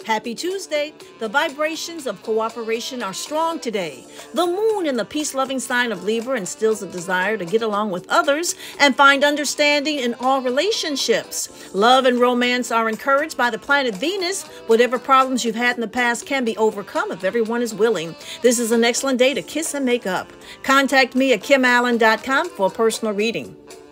Happy Tuesday. The vibrations of cooperation are strong today. The moon in the peace-loving sign of Libra instills a desire to get along with others and find understanding in all relationships. Love and romance are encouraged by the planet Venus. Whatever problems you've had in the past can be overcome if everyone is willing. This is an excellent day to kiss and make up. Contact me at kimallen.com for a personal reading.